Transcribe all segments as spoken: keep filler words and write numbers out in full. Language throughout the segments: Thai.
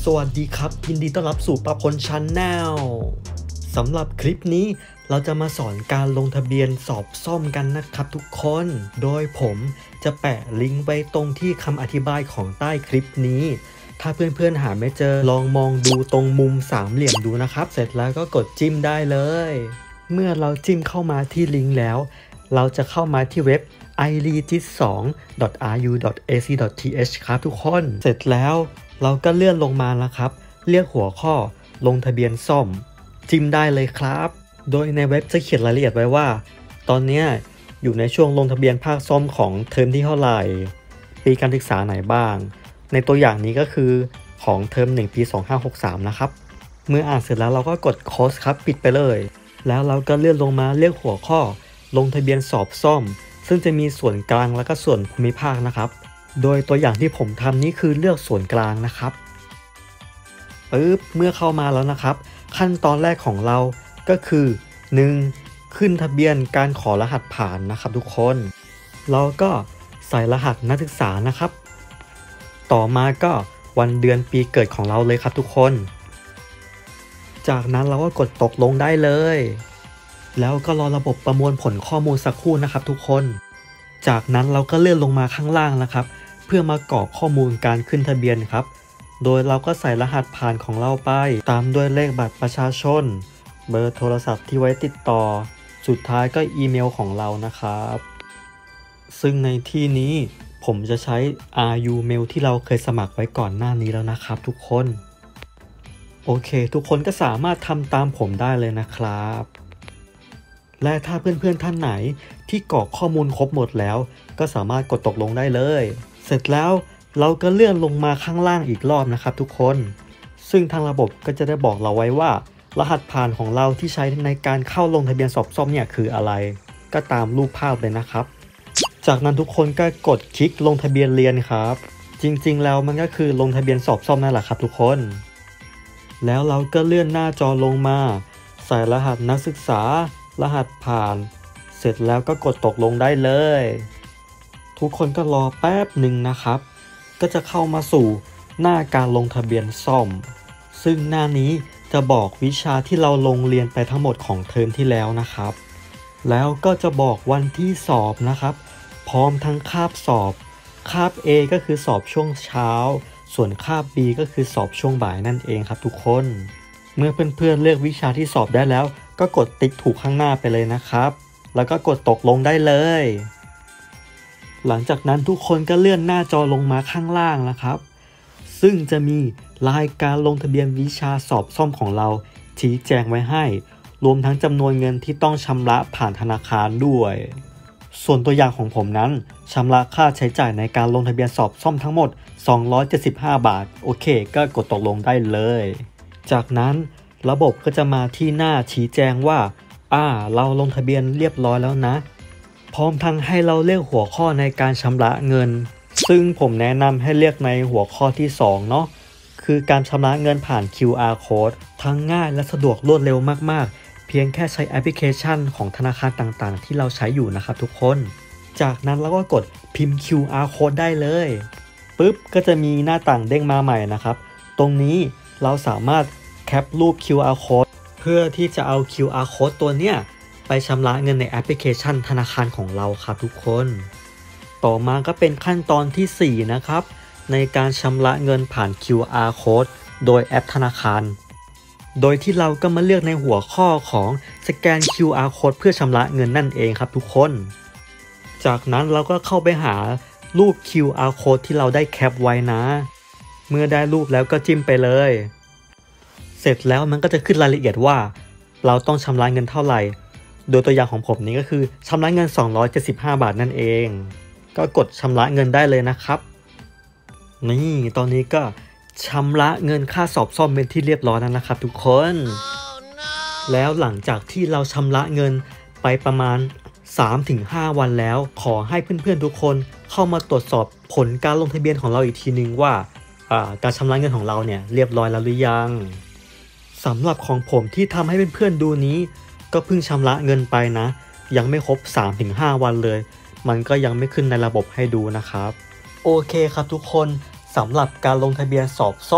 วัสดีครับยินดีต้อนรับสู่ประพล Channel สำหรับคลิปนี้เราจะมาสอนการลงทะเบียนสอบซ่อมกันนะครับทุกคนโดยผมจะแปะลิงก์ไว้ตรงที่คำอธิบายของใต้คลิปนี้ถ้าเพื่อนๆหาไม่เจอลองมองดูตรงมุมสามเหลี่ยมดูนะครับเสร็จแล้วก็กดจิ้มได้เลยเมื่อเราจิ้มเข้ามาที่ลิงก์แล้วเราจะเข้ามาที่เว็บ ไอ รี จิส ทู ดอท อาร์ ยู ดอท เอ ซี ดอท ที เอช ครับทุกคนเสร็จแล้วเราก็เลื่อนลงมาแล้วครับเลือกหัวข้อลงทะเบียนซ่อมจิ้มได้เลยครับโดยในเว็บจะเขียนรายละเอียดไว้ว่าตอนนี้อยู่ในช่วงลงทะเบียนภาคซ่อมของเทอมที่เท่าไหร่ปีการศึกษาไหนบ้างในตัวอย่างนี้ก็คือของเทอมหนึ่งปีสองพันห้าร้อยหกสิบสามนะครับเมื่ออ่านเสร็จแล้วเราก็กด close ครับปิดไปเลยแล้วเราก็เลื่อนลงมาเลือกหัวข้อลงทะเบียนสอบซ่อมซึ่งจะมีส่วนกลางและก็ส่วนภูมิภาคนะครับโดยตัวอย่างที่ผมทำนี้คือเลือกส่วนกลางนะครับปึ๊บเมื่อเข้ามาแล้วนะครับขั้นตอนแรกของเราก็คือ หนึ่ง. ขึ้นทะเบียนการขอรหัสผ่านนะครับทุกคนเราก็ใส่รหัสนักศึกษานะครับต่อมาก็วันเดือนปีเกิดของเราเลยครับทุกคนจากนั้นเราก็กดตกลงได้เลยแล้วก็รอระบบประมวลผลข้อมูลสักครู่นะครับทุกคนจากนั้นเราก็เลื่อนลงมาข้างล่างนะครับเพื่อมากรอกข้อมูลการขึ้นทะเบียนครับโดยเราก็ใส่รหัสผ่านของเราไปตามด้วยเลขบัตรประชาชนเบอร์โทรศัพท์ที่ไว้ติดต่อสุดท้ายก็อีเมลของเรานะครับซึ่งในที่นี้ผมจะใช้ อาร์ ยู Mail ที่เราเคยสมัครไว้ก่อนหน้านี้แล้วนะครับทุกคนโอเคทุกคนก็สามารถทำตามผมได้เลยนะครับและถ้าเพื่อนๆท่านไหนที่กรอกข้อมูลครบหมดแล้วก็สามารถกดตกลงได้เลยเสร็จแล้วเราก็เลื่อนลงมาข้างล่างอีกรอบนะครับทุกคนซึ่งทางระบบก็จะได้บอกเราไว้ว่ารหัสผ่านของเราที่ใช้ในการเข้าลงทะเบียนสอบซ่อมเนี่ยคืออะไรก็ตามรูปภาพเลยนะครับจากนั้นทุกคนก็กดคลิกลงทะเบียนเรียนครับจริงๆแล้วมันก็คือลงทะเบียนสอบซ่อมนั่นแหละครับทุกคนแล้วเราก็เลื่อนหน้าจอลงมาใส่รหัสนักศึกษารหัสผ่านเสร็จแล้วก็กดตกลงได้เลยทุกคนก็รอแป๊บหนึ่งนะครับก็จะเข้ามาสู่หน้าการลงทะเบียนซ่อมซึ่งหน้านี้จะบอกวิชาที่เราลงเรียนไปทั้งหมดของเทอมที่แล้วนะครับแล้วก็จะบอกวันที่สอบนะครับพร้อมทั้งคาบสอบคาบ A ก็คือสอบช่วงเช้าส่วนคาบ B ก็คือสอบช่วงบ่ายนั่นเองครับทุกคนเมื่อเพื่อนๆเลือกวิชาที่สอบได้แล้วก็กดติ๊กถูกข้างหน้าไปเลยนะครับแล้วก็กดตกลงได้เลยหลังจากนั้นทุกคนก็เลื่อนหน้าจอลงมาข้างล่างนะครับซึ่งจะมีรายการลงทะเบียนวิชาสอบซ่อมของเราชี้แจงไว้ให้รวมทั้งจำนวนเงินที่ต้องชำระผ่านธนาคารด้วยส่วนตัวอย่างของผมนั้นชำระค่าใช้จ่ายในการลงทะเบียนสอบซ่อมทั้งหมดสองร้อยเจ็ดสิบห้าบาทโอเคก็กดตกลงได้เลยจากนั้นระบบก็จะมาที่หน้าชี้แจงว่าอ่าเราลงทะเบียนเรียบร้อยแล้วนะพร้อมทั้งให้เราเลือกหัวข้อในการชำระเงินซึ่งผมแนะนำให้เลือกในหัวข้อที่สองเนาะคือการชำระเงินผ่าน คิว อาร์ Code ทั้งง่ายและสะดวกรวดเร็วมากๆเพียงแค่ใช้แอปพลิเคชันของธนาคารต่างๆที่เราใช้อยู่นะครับทุกคนจากนั้นเราก็กดพิมพ์ คิว อาร์ Code ได้เลยปึ๊บก็จะมีหน้าต่างเด้งมาใหม่นะครับตรงนี้เราสามารถแคปรูป คิว อาร์ Code เพื่อที่จะเอา คิว อาร์ Code ตัวเนี้ยไปชำระเงินในแอปพลิเคชันธนาคารของเราครับทุกคนต่อมาก็เป็นขั้นตอนที่สี่นะครับในการชำระเงินผ่าน คิว อาร์ Code โดยแอปธนาคารโดยที่เราก็มาเลือกในหัวข้อของสแกน คิว อาร์ Code เพื่อชำระเงินนั่นเองครับทุกคนจากนั้นเราก็เข้าไปหารูป คิว อาร์ Code ที่เราได้แคปไว้นะเมื่อได้รูปแล้วก็จิ้มไปเลยเสร็จแล้วมันก็จะขึ้นรายละเอียดว่าเราต้องชำระเงินเท่าไหร่โดยตัวอย่างของผมนี้ก็คือชำระเงินสองร้อยเจ็ดสิบห้าบาทนั่นเองก็กดชำระเงินได้เลยนะครับนี่ตอนนี้ก็ชำระเงินค่าสอบซ่อมเป็นที่เรียบร้อยแล้วนะครับทุกคน oh, no. แล้วหลังจากที่เราชำระเงินไปประมาณ สามถึงห้า วันแล้วขอให้เพื่อนๆทุกคนเข้ามาตรวจสอบผลการลงทะเบียนของเราอีกทีนึงว่าการชำระเงินของเราเนี่ยเรียบร้อยแล้วหรือยังสำหรับของผมที่ทำให้เพื่อนๆดูนี้ก็เพิ่งชำระเงินไปนะยังไม่ครบ สามถึงห้า วันเลยมันก็ยังไม่ขึ้นในระบบให้ดูนะครับโอเคครับทุกคนสำหรับการลงทะเบียนสอบซ่อม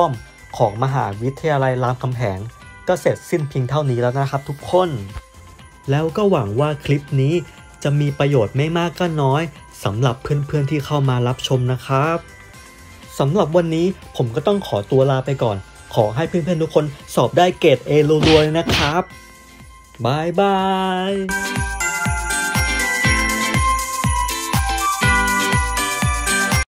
ของมหาวิทยาลัยรามคำแหงก็เสร็จสิ้นเพียงเท่านี้แล้วนะครับทุกคนแล้วก็หวังว่าคลิปนี้จะมีประโยชน์ไม่มากก็น้อยสำหรับเพื่อนๆที่เข้ามารับชมนะครับสำหรับวันนี้ผมก็ต้องขอตัวลาไปก่อนขอให้เพื่อนๆทุกคนสอบได้เกรด เอ รัวๆเลยนะครับบายบาย